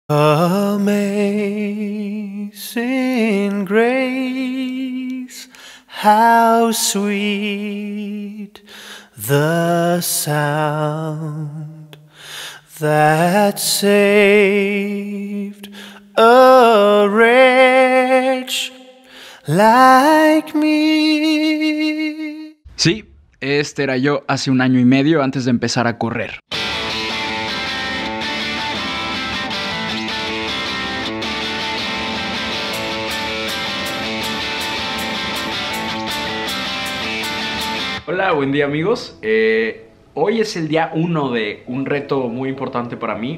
Amazing grace, how sweet the sound that saved a wretch like me. Sí, este era yo hace 1 año y medio antes de empezar a correr. Hola, buen día amigos. Hoy es el día 1 de un reto muy importante para mí.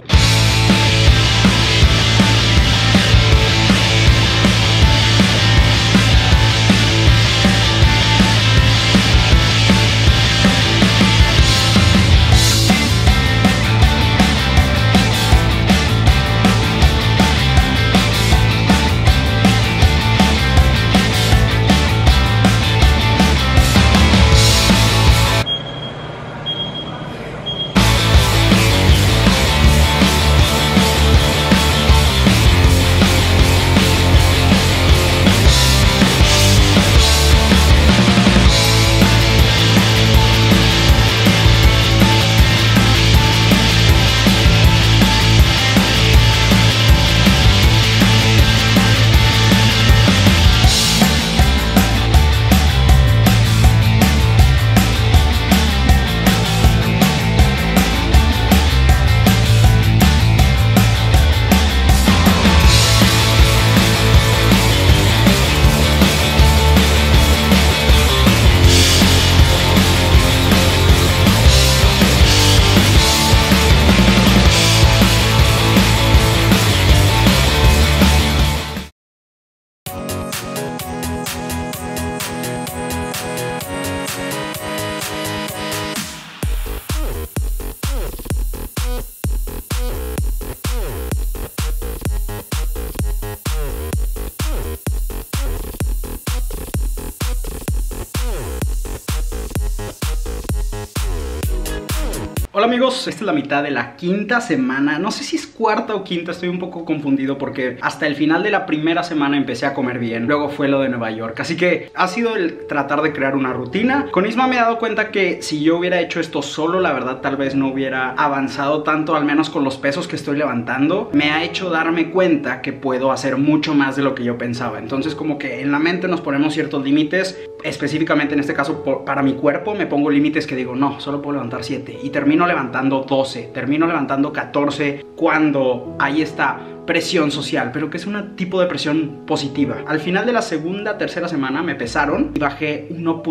Hola amigos, esta es la mitad de la 5ª semana, no sé si es 4ª o 5ª, estoy un poco confundido porque hasta el final de la primera semana empecé a comer bien, luego fue lo de Nueva York, así que ha sido el tratar de crear una rutina. Con Isma me he dado cuenta que si yo hubiera hecho esto solo, la verdad tal vez no hubiera avanzado tanto, al menos con los pesos que estoy levantando. Me ha hecho darme cuenta que puedo hacer mucho más de lo que yo pensaba, entonces como que en la mente nos ponemos ciertos límites, específicamente en este caso para mi cuerpo me pongo límites que digo, no, solo puedo levantar 7 y termino levantando 12, termino levantando 14 cuando hay esta presión social, pero que es un tipo de presión positiva. Al final de la segunda, tercera semana me pesaron y bajé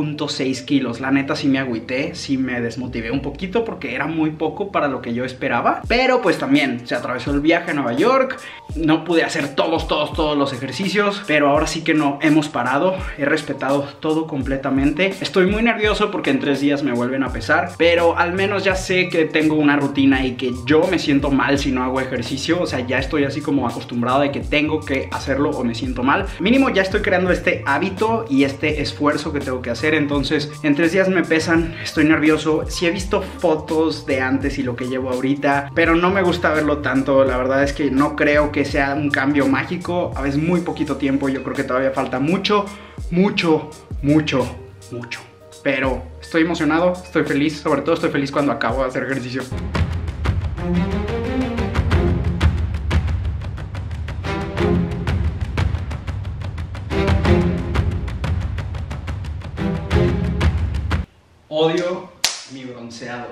1.6 kilos. La neta sí me agüité, sí me desmotivé un poquito porque era muy poco para lo que yo esperaba, pero pues también se atravesó el viaje a Nueva York, no pude hacer todos los ejercicios, pero ahora sí que no hemos parado, he respetado todo completamente. Estoy muy nervioso porque en 3 días me vuelven a pesar, pero al menos ya sé que tengo una rutina y que yo me siento mal si no hago ejercicio, o sea, ya estoy así como acostumbrado de que tengo que hacerlo o me siento mal. Mínimo ya estoy creando este hábito y este esfuerzo que tengo que hacer, entonces en 3 días me pesan, estoy nervioso. Sí he visto fotos de antes y lo que llevo ahorita, pero no me gusta verlo tanto, la verdad es que no creo que sea un cambio mágico, a veces muy poquito tiempo, yo creo que todavía falta mucho, pero estoy emocionado, estoy feliz, sobre todo estoy feliz cuando acabo de hacer ejercicio. Odio mi bronceado.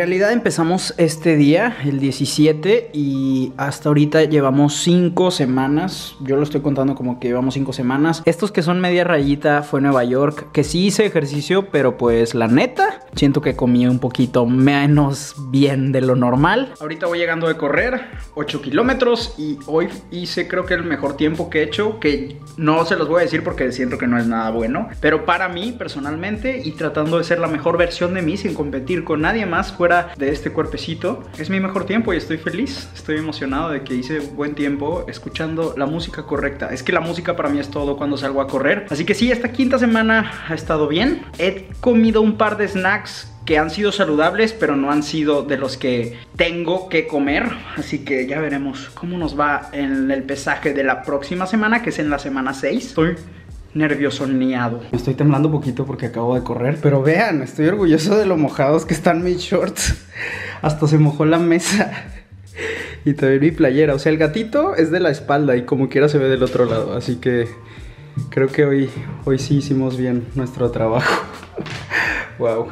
realidad empezamos este día, el 17, y hasta ahorita llevamos 5 semanas. Yo lo estoy contando como que llevamos 5 semanas. Estos que son media rayita fue Nueva York, que sí hice ejercicio, pero pues la neta, siento que comí un poquito menos bien de lo normal. Ahorita voy llegando de correr 8 kilómetros y hoy hice creo que el mejor tiempo que he hecho, que no se los voy a decir porque siento que no es nada bueno, pero para mí personalmente, y tratando de ser la mejor versión de mí sin competir con nadie más fuera de este cuerpecito, es mi mejor tiempo y estoy feliz, estoy emocionado de que hice buen tiempo escuchando la música correcta. Es que la música para mí es todo cuando salgo a correr. Así que sí, esta quinta semana ha estado bien. He comido un par de snacks que han sido saludables, pero no han sido de los que tengo que comer. Así que ya veremos cómo nos va en el pesaje de la próxima semana, que es en la semana 6. Estoy nerviosoneado. Me estoy temblando un poquito porque acabo de correr, pero vean, estoy orgulloso de lo mojados que están mis shorts. Hasta se mojó la mesa. Y también mi playera. O sea, el gatito es de la espalda y como quiera se ve del otro lado. Así que creo que hoy sí hicimos bien nuestro trabajo. Wow.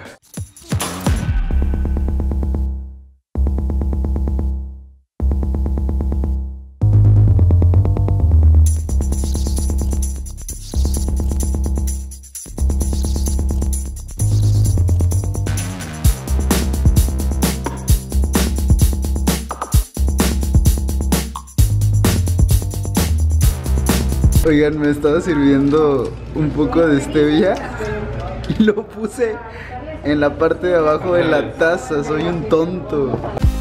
Oigan, me estaba sirviendo un poco de stevia y lo puse en la parte de abajo de la taza. Soy un tonto.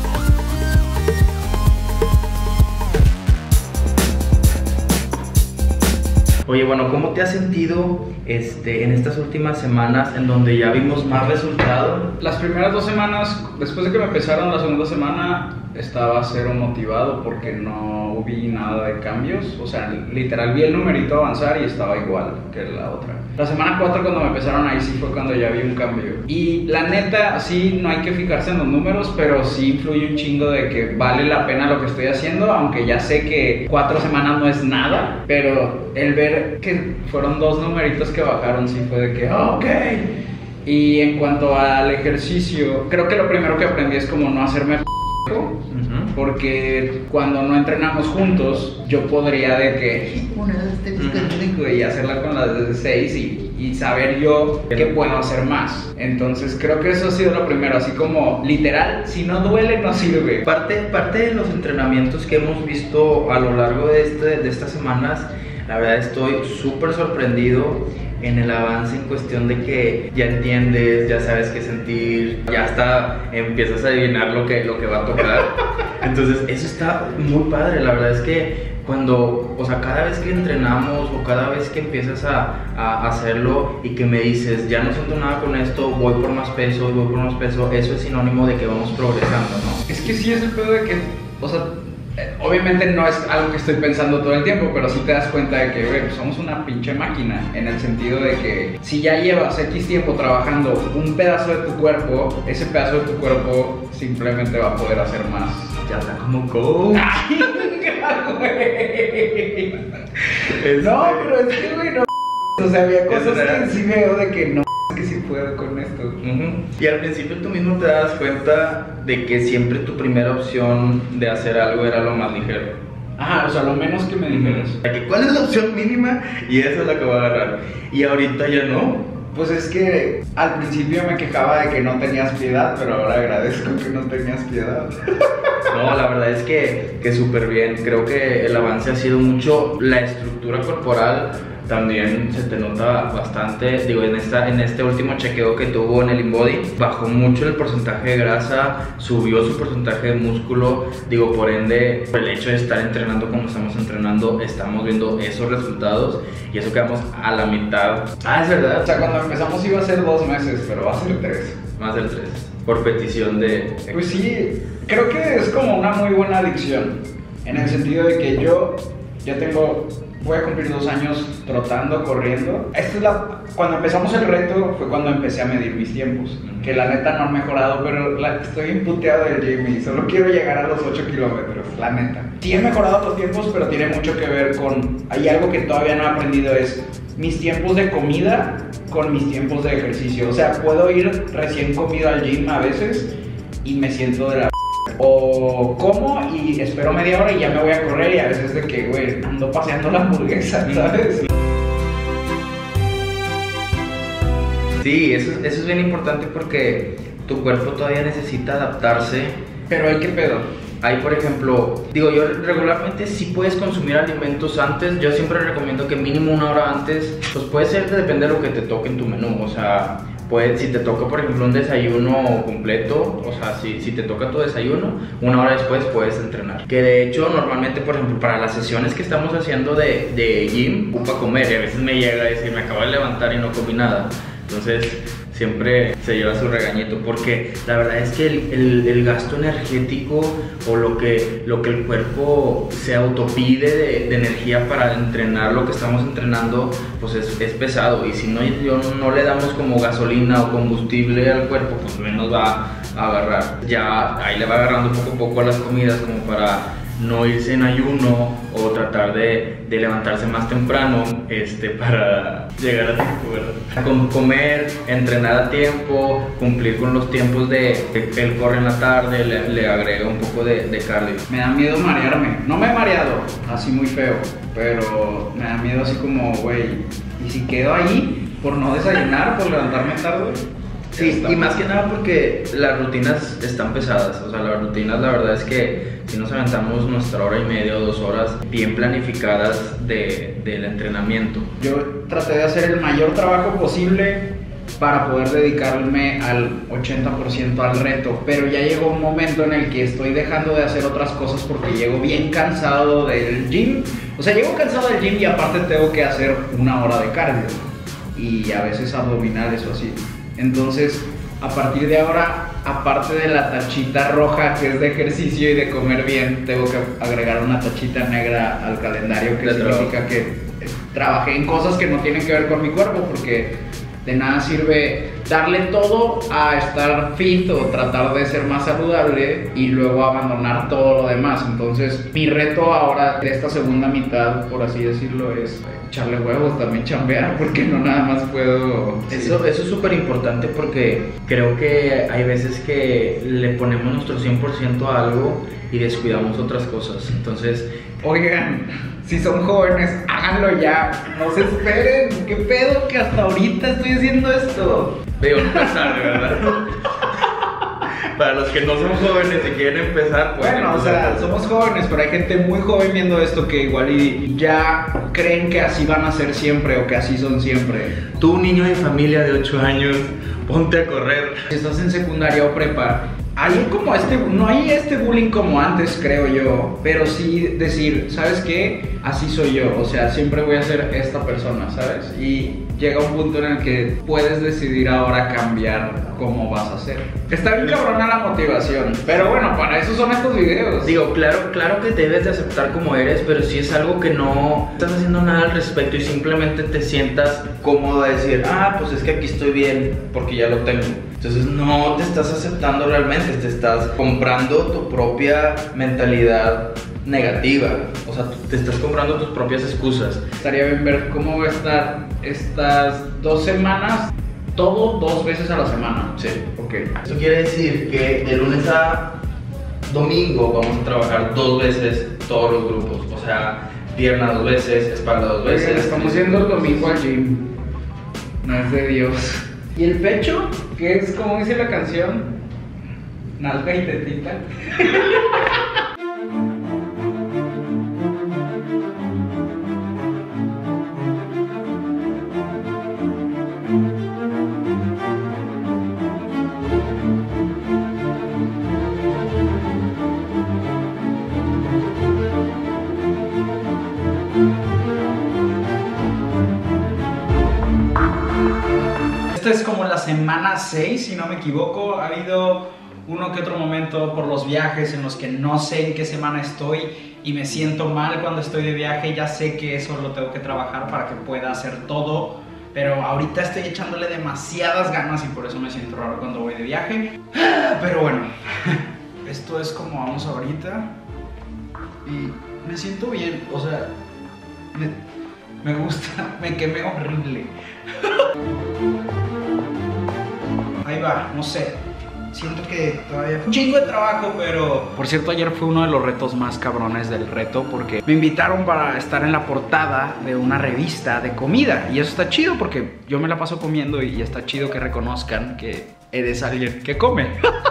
Oye, bueno, ¿cómo te has sentido en estas últimas semanas en donde ya vimos más resultado? Las primeras 2 semanas, después de que me empezaron la segunda semana, estaba cero motivado porque no vi nada de cambios. O sea, literal vi el numerito avanzar y estaba igual que la otra. La semana 4 cuando me empezaron, ahí sí fue cuando ya vi un cambio. Y la neta, sí, no hay que fijarse en los números, pero sí influye un chingo de que vale la pena lo que estoy haciendo, aunque ya sé que 4 semanas no es nada, pero el ver que fueron 2 numeritos que bajaron sí fue de que, oh, ok. Y en cuanto al ejercicio, creo que lo primero que aprendí es como no hacerme porque cuando no entrenamos juntos, yo podría de que y hacerla con las de 6 y saber yo que puedo hacer más. Entonces creo que eso ha sido lo primero, así como literal, si no duele no sirve. Parte de los entrenamientos que hemos visto a lo largo de estas semanas, la verdad estoy súper sorprendido en el avance en cuestión de que ya entiendes, ya sabes qué sentir, ya hasta empiezas a adivinar lo que va a tocar. Entonces eso está muy padre. La verdad es que cuando, o sea, cada vez que entrenamos o cada vez que empiezas a hacerlo y que me dices, ya no siento nada con esto, voy por más peso, eso es sinónimo de que vamos progresando, ¿no? Es que sí es el pedo de que, o sea, obviamente no es algo que estoy pensando todo el tiempo, pero sí te das cuenta de que, güey, pues somos una pinche máquina, en el sentido de que si ya llevas X tiempo trabajando un pedazo de tu cuerpo, ese pedazo de tu cuerpo simplemente va a poder hacer más. Ya está como coach. No, pero es que, güey, no. O sea, había cosas que sí veo de que no, que sí puedo con esto. Y al principio tú mismo te das cuenta de que siempre tu primera opción de hacer algo era lo más ligero. Ajá, o sea, lo menos que me dijeras. ¿Cuál es la opción mínima? Y esa es la que voy a agarrar. Y ahorita ya no. Pues es que al principio me quejaba de que no tenías piedad, pero ahora agradezco que no tenías piedad. No, la verdad es que súper bien. Creo que el avance ha sido mucho. La estructura corporal también se te nota bastante. Digo, en este último chequeo que tuvo en el InBody, bajó mucho el porcentaje de grasa, subió su porcentaje de músculo. Digo, por ende, por el hecho de estar entrenando como estamos entrenando, estamos viendo esos resultados. Y eso quedamos a la mitad. Ah, es verdad. O sea, cuando empezamos iba a ser 2 meses, pero va a ser 3. Va a ser 3. Por petición de... Pues sí, creo que es como una muy buena adicción. En el sentido de que yo ya voy a cumplir 2 años trotando, corriendo. Cuando empezamos el reto fue cuando empecé a medir mis tiempos. Que la neta no han mejorado, pero estoy imputeado del gym y solo quiero llegar a los 8 kilómetros, la neta. Sí he mejorado los tiempos, pero tiene mucho que ver con... Hay algo que todavía no he aprendido, es mis tiempos de comida con mis tiempos de ejercicio. O sea, puedo ir recién comido al gym a veces, y me siento de la o como y espero media hora y ya me voy a correr y a veces de que, güey, ando paseando la hamburguesa, ¿sabes? Sí, eso es bien importante porque tu cuerpo todavía necesita adaptarse. Pero hay que pedo. Hay, por ejemplo, digo, yo regularmente sí puedes consumir alimentos antes. Yo siempre recomiendo que mínimo 1 hora antes, pues puede ser, depende de lo que te toque en tu menú. O sea, si te toca, por ejemplo, un desayuno completo, o sea, si te toca tu desayuno, 1 hora después puedes entrenar. Que de hecho, normalmente, por ejemplo, para las sesiones que estamos haciendo de gym, ocupa comer y a veces me llega a decir, me acabo de levantar y no comí nada. Entonces, siempre se lleva su regañito porque la verdad es que el gasto energético o lo que el cuerpo se autopide de energía para entrenar lo que estamos entrenando, pues es pesado, y si no le damos como gasolina o combustible al cuerpo, pues menos va a agarrar. Ya ahí le va agarrando poco a poco a las comidas como para no irse en ayuno o tratar de levantarse más temprano para llegar a tiempo, ¿verdad? Comer, entrenar a tiempo, cumplir con los tiempos de él corre en la tarde, le agrega un poco de cardio. Me da miedo marearme. No me he mareado, así muy feo, pero me da miedo así como, güey, ¿y si quedo ahí por no desayunar, por levantarme tarde? Sí, y más que nada porque las rutinas están pesadas. O sea, las rutinas, la verdad es que si nos aventamos nuestra hora y media o 2 horas bien planificadas del entrenamiento. Yo traté de hacer el mayor trabajo posible para poder dedicarme al 80% al reto, pero ya llegó un momento en el que estoy dejando de hacer otras cosas porque llego bien cansado del gym. O sea, llego cansado del gym y aparte tengo que hacer 1 hora de cardio y a veces abdominales o así. Entonces, a partir de ahora, aparte de la tachita roja que es de ejercicio y de comer bien, tengo que agregar una tachita negra al calendario, que significa que trabajé en cosas que no tienen que ver con mi cuerpo, porque de nada sirve darle todo a estar fit o tratar de ser más saludable y luego abandonar todo lo demás. Entonces, mi reto ahora de esta segunda mitad, por así decirlo, es echarle huevos, también chambear, porque no nada más puedo... Eso es súper importante porque creo que hay veces que le ponemos nuestro 100% a algo y descuidamos otras cosas. Entonces, oigan, si son jóvenes, háganlo ya, no se esperen. ¿Qué pedo que hasta ahorita estoy haciendo esto? Digo, no es tarde, ¿verdad? Para los que no somos jóvenes y quieren empezar, pues... Bueno, o sea, somos jóvenes, pero hay gente muy joven viendo esto que igual y ya creen que así van a ser siempre o que así son siempre. Tú, niño de familia de 8 años, ponte a correr. Si estás en secundaria o prepa, hay como no hay este bullying como antes, creo yo, pero sí decir, ¿sabes qué? Así soy yo, o sea, siempre voy a ser esta persona, ¿sabes? Y llega un punto en el que puedes decidir ahora cambiar cómo vas a ser. Está bien cabrona la motivación, pero bueno, para eso son estos videos. Digo, claro que debes de aceptar como eres, pero si es algo que no estás haciendo nada al respecto y simplemente te sientas cómodo de decir, pues es que aquí estoy bien porque ya lo tengo. Entonces no te estás aceptando realmente, te estás comprando tu propia mentalidad negativa. O sea, te estás comprando tus propias excusas. Estaría bien ver cómo va a estar estas 2 semanas, todo 2 veces a la semana. Sí. Ok. Eso quiere decir que de lunes a domingo vamos a trabajar 2 veces todos los grupos. O sea, pierna 2 veces, espalda 2 veces. Oigan, estamos yendo el domingo al gym. No es de Dios. ¿Y el pecho? Que es como dice la canción, nalga y tetita. Esta es como la semana 6, si no me equivoco. Ha habido uno que otro momento por los viajes en los que no sé en qué semana estoy y me siento mal cuando estoy de viaje. Ya sé que eso lo tengo que trabajar para que pueda hacer todo, pero ahorita estoy echándole demasiadas ganas y por eso me siento raro cuando voy de viaje. Pero bueno, esto es como vamos ahorita y me siento bien, o sea, me gusta, me quemé horrible. Ahí va, no sé. siento que todavía fue un chingo de trabajo, pero... Por cierto, ayer fue uno de los retos más cabrones del reto porque me invitaron para estar en la portada de una revista de comida. Y eso está chido porque yo me la paso comiendo y está chido que reconozcan que eres alguien que come.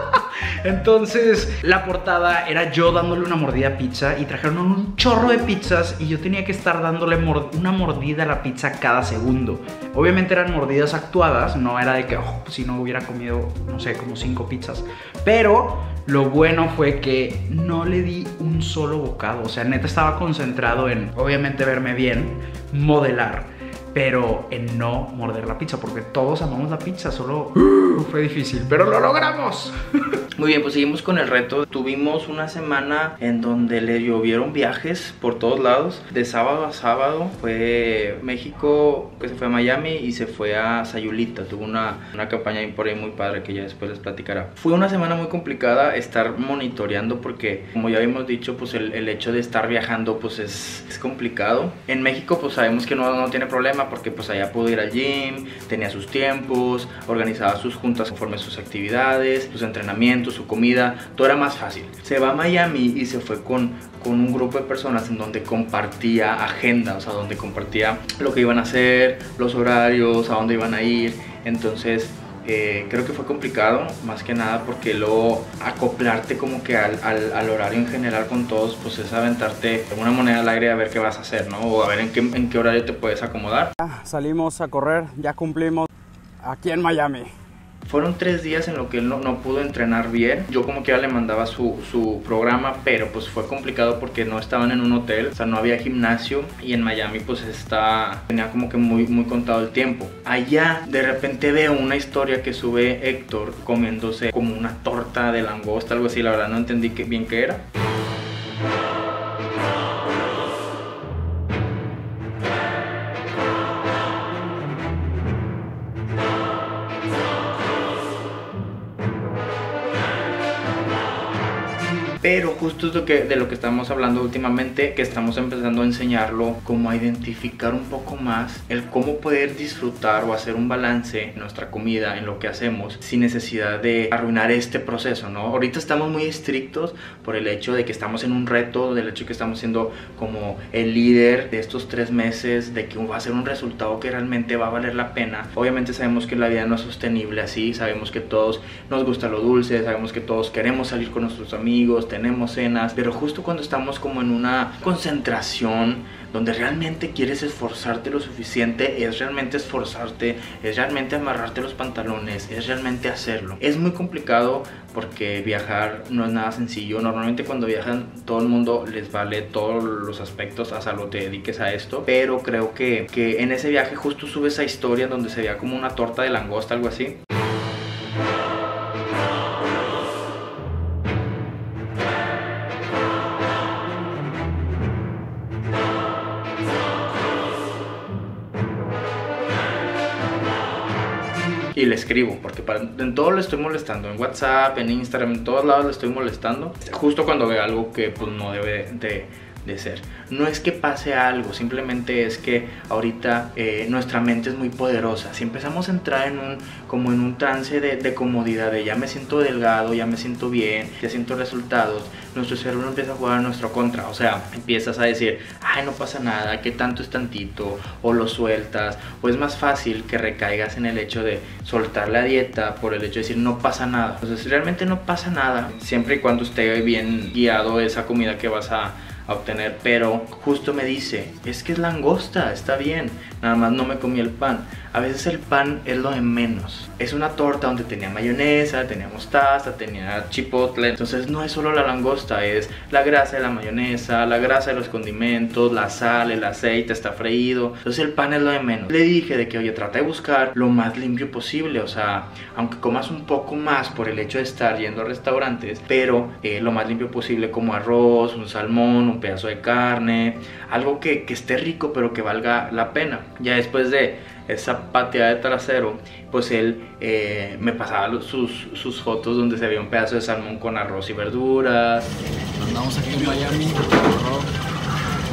Entonces la portada era yo dándole una mordida a pizza y trajeron un chorro de pizzas y yo tenía que estar dándole una mordida a la pizza cada segundo. Obviamente eran mordidas actuadas, no era de que pues, si no hubiera comido, no sé, como 5 pizzas. Pero lo bueno fue que no le di un solo bocado. O sea, neta estaba concentrado en, obviamente, verme bien, modelar, pero en no morder la pizza, porque todos amamos la pizza, solo fue difícil, pero lo logramos. Muy bien, pues seguimos con el reto. Tuvimos una semana en donde le llovieron viajes por todos lados. De sábado a sábado fue México, que se fue a Miami y se fue a Sayulita. Tuvo una campaña por ahí muy padre que ya después les platicará. Fue una semana muy complicada estar monitoreando porque, como ya habíamos dicho, pues el hecho de estar viajando pues es complicado. En México pues sabemos que no tiene problema porque pues allá pudo ir al gym, tenía sus tiempos, organizaba sus juntas conforme a sus actividades, sus entrenamientos, su comida, todo era más fácil. Se va a Miami y se fue con un grupo de personas en donde compartía agenda, o sea, donde compartía lo que iban a hacer, los horarios, a dónde iban a ir. Entonces creo que fue complicado, más que nada porque luego acoplarte como que al horario en general con todos, pues es aventarte una moneda al aire a ver qué vas a hacer, ¿no? O a ver en qué horario te puedes acomodar. Salimos a correr, ya cumplimos aquí en Miami. Fueron 3 días en los que él no pudo entrenar bien. Yo como que ya le mandaba su programa, pero pues fue complicado porque no estaban en un hotel, o sea, no había gimnasio y en Miami pues tenía como que muy contado el tiempo. Allá de repente veo una historia que sube Héctor comiéndose como una torta de langosta, algo así, la verdad no entendí bien qué era. Pero justo es de lo que estamos hablando últimamente, que estamos empezando a enseñarlo como a identificar un poco más el cómo poder disfrutar o hacer un balance en nuestra comida, en lo que hacemos, sin necesidad de arruinar este proceso, ¿no? Ahorita estamos muy estrictos por el hecho de que estamos en un reto, del hecho de que estamos siendo como el líder de estos 3 meses, de que va a ser un resultado que realmente va a valer la pena. Obviamente sabemos que la vida no es sostenible así, sabemos que todos nos gusta lo dulce, sabemos que todos queremos salir con nuestros amigos, tenemos cenas, pero justo cuando estamos como en una concentración donde realmente quieres esforzarte lo suficiente, es realmente esforzarte, es realmente amarrarte los pantalones, es realmente hacerlo. Es muy complicado porque viajar no es nada sencillo. Normalmente cuando viajan todo el mundo les vale todos los aspectos, hasta lo te dediques a esto, pero creo que en ese viaje justo sube esa historia donde se veía como una torta de langosta, algo así. Y le escribo, porque en todo le estoy molestando, en WhatsApp, en Instagram, en todos lados le estoy molestando, justo cuando veo algo que pues no debe de ser. No es que pase algo, simplemente es que ahorita nuestra mente es muy poderosa. Si empezamos a entrar como en un trance de comodidad, de ya me siento delgado, ya me siento bien, ya siento resultados, nuestro cerebro empieza a jugar a nuestro contra. O sea, empiezas a decir, ay, no pasa nada, que tanto es tantito, o lo sueltas, o es más fácil que recaigas en el hecho de soltar la dieta por el hecho de decir no pasa nada. Entonces realmente no pasa nada, siempre y cuando esté bien guiado esa comida que vas a obtener. Pero justo me dice, es que es langosta, está bien, nada más no me comí el pan. A veces el pan es lo de menos. Es una torta donde tenía mayonesa, tenía mostaza, tenía chipotle. Entonces no es solo la langosta, es la grasa de la mayonesa, la grasa de los condimentos, la sal, el aceite está freído. Entonces el pan es lo de menos. Le dije de que, oye, trata de buscar lo más limpio posible. O sea, aunque comas un poco más por el hecho de estar yendo a restaurantes, pero lo más limpio posible, como arroz, un salmón, un pedazo de carne, algo que esté rico pero que valga la pena. Ya después de esa pateada de trasero, pues él me pasaba sus fotos donde se veía un pedazo de salmón con arroz y verduras. Andamos aquí en Miami,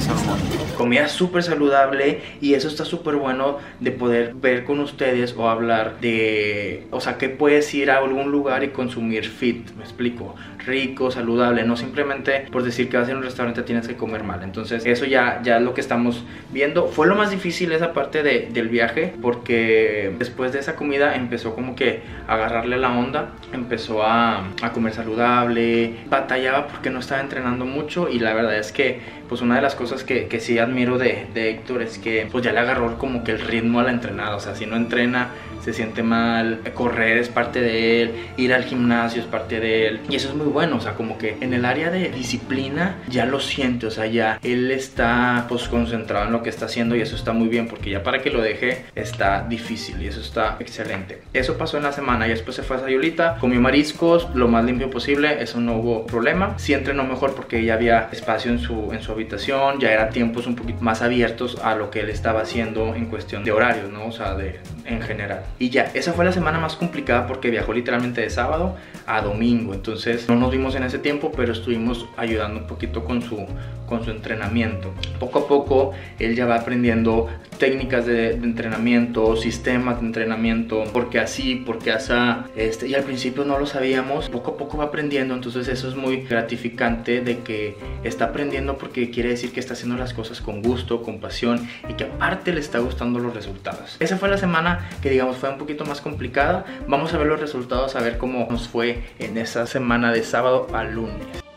Comida súper saludable, y eso está súper bueno de poder ver con ustedes o hablar de, o sea, que puedes ir a algún lugar y consumir fit, me explico, rico, saludable, no simplemente por decir que vas a ir a un restaurante tienes que comer mal. Entonces eso ya es lo que estamos viendo. Fue lo más difícil esa parte del viaje, porque después de esa comida empezó como que a agarrarle la onda, empezó a comer saludable, batallaba porque no estaba entrenando mucho, y la verdad es que pues una de las cosas que sí admiro de Héctor es que pues ya le agarró como que el ritmo a la entrenada. O sea, si no entrena se siente mal, correr es parte de él, ir al gimnasio es parte de él, y eso es muy bueno. O sea, como que en el área de disciplina ya lo siente, o sea, ya él está pues concentrado en lo que está haciendo, y eso está muy bien, porque ya para que lo deje está difícil, y eso está excelente. Eso pasó en la semana, y después se fue a Sayulita, comió mariscos lo más limpio posible, eso no hubo problema. Sí entrenó mejor porque ya había espacio en su habitación, ya era tiempos un poquito más abiertos a lo que él estaba haciendo en cuestión de horarios, ¿no? O sea, en general. Y ya, esa fue la semana más complicada porque viajó literalmente de sábado a domingo, entonces no nos vimos en ese tiempo, pero estuvimos ayudando un poquito con su entrenamiento. Poco a poco él ya va aprendiendo técnicas de entrenamiento, sistemas de entrenamiento, porque así, porque asá, y al principio no lo sabíamos, poco a poco va aprendiendo. Entonces eso es muy gratificante, de que está aprendiendo, porque quiere decir que está haciendo las cosas con gusto, con pasión, y que aparte le está gustando los resultados. Esa fue la semana que digamos fue un poquito más complicada. Vamos a ver los resultados, a ver cómo nos fue en esa semana de sábado a lunes.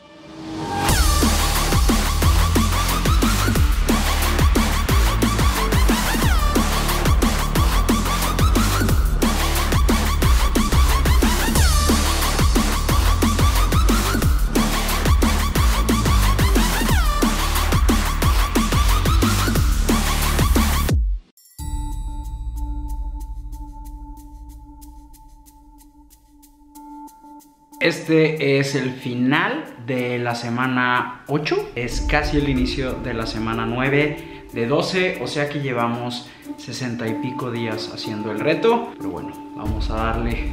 Este es el final de la semana 8, es casi el inicio de la semana 9 de 12, o sea que llevamos 60 y pico días haciendo el reto, pero bueno, vamos a darle.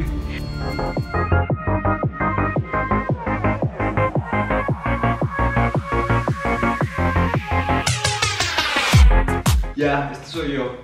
Ya, este soy yo.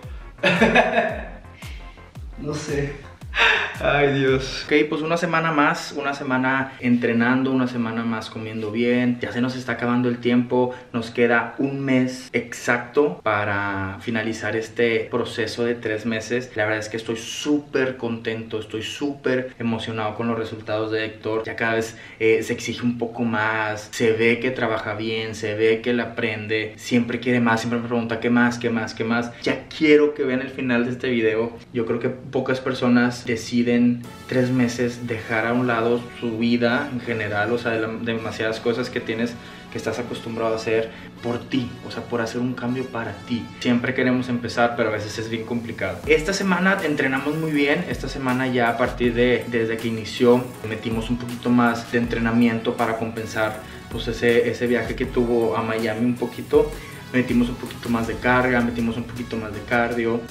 No sé. Ay, Dios. Ok, pues una semana más, una semana entrenando, una semana más comiendo bien. Ya se nos está acabando el tiempo. Nos queda un mes exacto para finalizar este proceso de 3 meses. La verdad es que estoy súper contento, estoy súper emocionado con los resultados de Héctor. Ya cada vez se exige un poco más. Se ve que trabaja bien, se ve que él aprende. Siempre quiere más, siempre me pregunta qué más, qué más, qué más. Ya quiero que vean el final de este video. Yo creo que pocas personas deciden 3 meses dejar a un lado su vida en general, o sea, de demasiadas cosas que tienes, que estás acostumbrado a hacer por ti, o sea, por hacer un cambio para ti. Siempre queremos empezar, pero a veces es bien complicado. Esta semana entrenamos muy bien. Esta semana ya a partir desde que inició, metimos un poquito más de entrenamiento para compensar pues ese viaje que tuvo a Miami un poquito. Metimos un poquito más de carga, metimos un poquito más de cardio.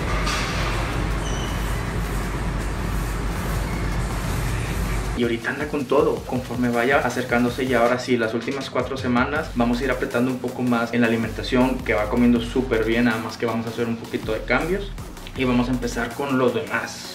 Y ahorita anda con todo, conforme vaya acercándose ya ahora sí las últimas 4 semanas, vamos a ir apretando un poco más en la alimentación, que va comiendo súper bien, nada más que vamos a hacer un poquito de cambios y vamos a empezar con los demás.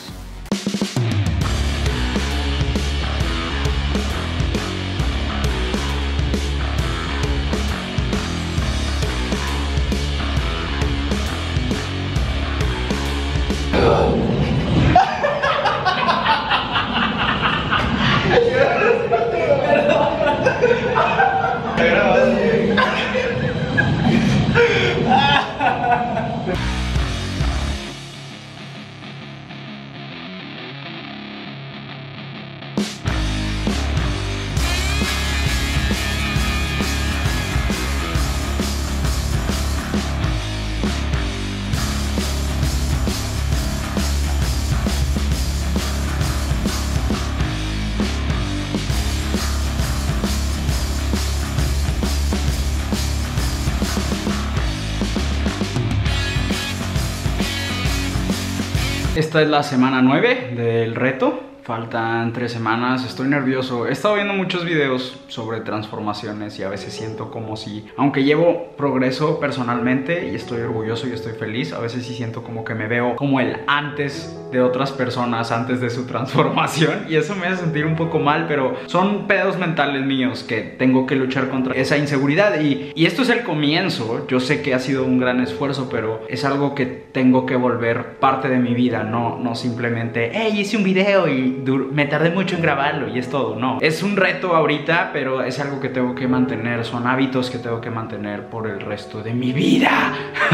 Esta es la semana 9 del reto. Faltan 3 semanas, estoy nervioso. He estado viendo muchos videos sobre transformaciones y a veces siento como si, aunque llevo progreso personalmente y estoy orgulloso y estoy feliz, a veces sí siento como que me veo como el antes de otras personas, antes de su transformación, y eso me hace sentir un poco mal, pero son pedos mentales míos que tengo que luchar contra esa inseguridad y esto es el comienzo. Yo sé que ha sido un gran esfuerzo, pero es algo que tengo que volver parte de mi vida, no simplemente, hey, hice un video y me tardé mucho en grabarlo y es todo. No, es un reto ahorita, pero es algo que tengo que mantener, son hábitos que tengo que mantener por el resto de mi vida.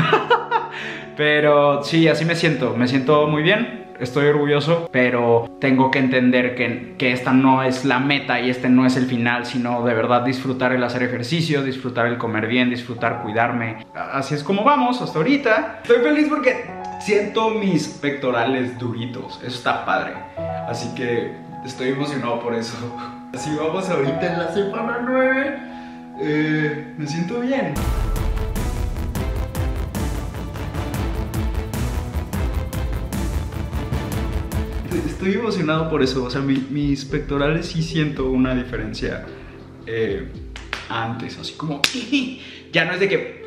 Pero sí, así me siento muy bien. Estoy orgulloso, pero tengo que entender que esta no es la meta y este no es el final, sino de verdad disfrutar el hacer ejercicio, disfrutar el comer bien, disfrutar cuidarme. Así es como vamos hasta ahorita. Estoy feliz porque siento mis pectorales duritos, eso está padre. Así que estoy emocionado por eso. Así vamos ahorita en la semana 9. Me siento bien. Estoy emocionado por eso, o sea, mis pectorales sí siento una diferencia antes, así como ya no es de que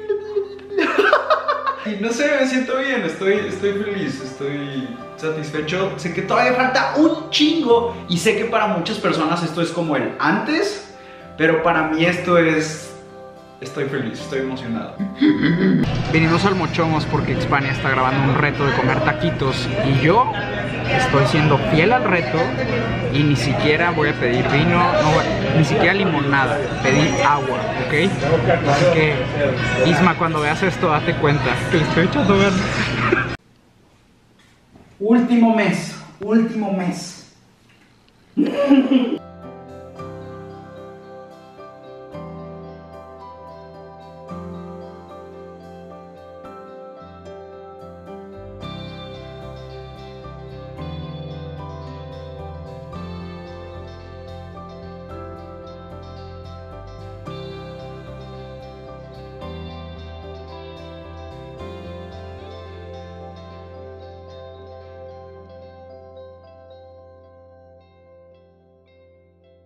y no sé, me siento bien, estoy feliz, estoy satisfecho. Sé que todavía falta un chingo y sé que para muchas personas esto es como el antes, pero para mí esto es... Estoy feliz, estoy emocionado. Vinimos al Mochomos porque Xpania está grabando un reto de comer taquitos y yo estoy siendo fiel al reto y ni siquiera voy a pedir vino, ni siquiera limonada, pedí agua, ¿ok? Así que, Isma, cuando veas esto, date cuenta que le estoy echando ganas. Último mes.